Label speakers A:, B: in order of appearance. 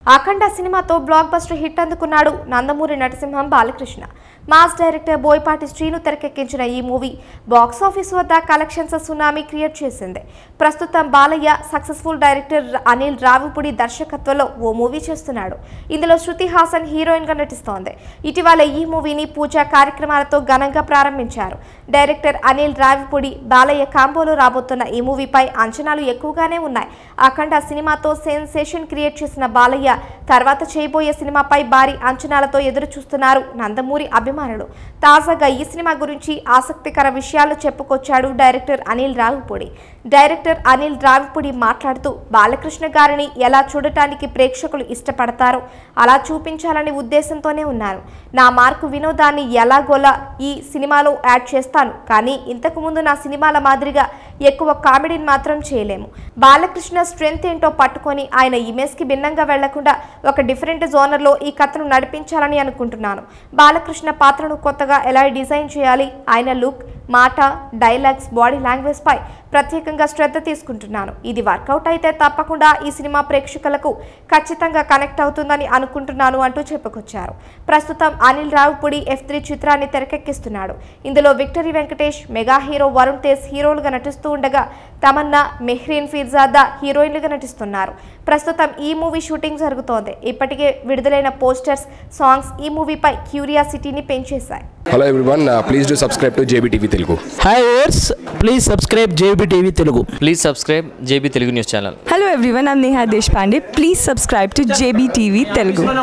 A: అఖండ సినిమాతో block buster hit అందుకున్నాడు Nandamuri Narasimham Balakrishna. Mass director Boyapati Srinu తెరకెక్కించిన ఈ మూవీ బాక్స్ ఆఫీస్ వద్ద కలెక్షన్స్ సునామీ క్రియేట్ చేసింది. ప్రస్తుతం బాలయ్య సక్సెస్ఫుల్ డైరెక్టర్ అనిల్ రావిపూడి దర్శకత్వంలో ఓ మూవీ చేస్తున్నాడు. ఇందులో శృతి హాసన్ హీరోయిన్ గా నటిస్తోంది. ఇటీవల ఈ మూవీని పూజా కార్యక్రమాలతో ఘనంగా ప్రారంభించారు. డైరెక్టర్ అనిల్ రావిపూడి బాలయ్య కాంబోలో రాబోతున్న ఈ మూవీపై అంచనాలు ఎక్కువగానే ఉన్నాయి. అఖండ సినిమాతో సెన్సేషన్ క్రియేట్ చేసిన బాలయ్య తర్వాత చేయబోయే సినిమాపై భారీ అంచనాలతో ఎదురు చూస్తున్నారు నందమూరి అభిమానులు. తాజాగా ఈ సినిమా గురించి ఆసక్తికర విషయాలు చెప్పుకొచ్చాడు డైరెక్టర్ అనిల్ రావిపూడి. డైరెక్టర్ అనిల్ రావిపూడి మాట్లాడుతూ, బాలకృష్ణ గారిని ఎలా చూడటానికి ప్రేక్షకులు ఇష్టపడతారో అలా చూపించాలనే ఉద్దేశంతోనే ఉన్నారు. నా మార్కు వినోదాన్ని ఎలాగోలా ఈ సినిమాలో యాడ్ చేస్తాను, కానీ ఇంతకుముందు నా సినిమాల మాదిరిగా ఎక్కువ కామెడీని మాత్రం చేయలేము. బాలకృష్ణ స్ట్రెంగ్త్ ఏంటో పట్టుకొని ఆయన ఇమేజ్కి భిన్నంగా వెళ్లకుండా ఒక డిఫరెంట్ జోనర్లో ఈ కథను నడిపించాలని అనుకుంటున్నాను. బాలకృష్ణ పాత్రను కొత్తగా ఎలా డిజైన్ చేయాలి, ఆయన లుక్, మాట, డైలాగ్స్, బాడీ లాంగ్వేజ్ పై ప్రత్యేకంగా శ్రద్ధ తీసుకుంటున్నాను. ఇది వర్కౌట్ అయితే తప్పకుండా ఈ సినిమా ప్రేక్షకులకు ఖచ్చితంగా కనెక్ట్ అవుతుందని అనుకుంటున్నాను అంటూ చెప్పుకొచ్చారు. ప్రస్తుతం అనిల్ రావిపూడి F3 చిత్రాన్ని తెరకెక్కిస్తున్నాడు. ఇందులో victory Venkatesh, mega hero Varun Tej హీరోలుగా నటిస్తూ ఉండగా తమన్నా, మెహ్రీన్ ఫిర్జాదా హీరోయిన్లుగా నటిస్తున్నారు. ప్రస్తుతం ఈ మూవీ షూటింగ్ జరుగుతోంది. ఇప్పటికే విడుదలైన పోస్టర్స్, సాంగ్స్ ఈ మూవీపై క్యూరియాసిటీని పెంచేశాయి.
B: Hello everyone, please do subscribe to JBTV Telugu.
C: Hi viewers, please subscribe JBTV Telugu.
D: Please subscribe JB Telugu News channel.
E: Hello everyone, I'm Neha Deshpande. Please subscribe to JBTV Telugu.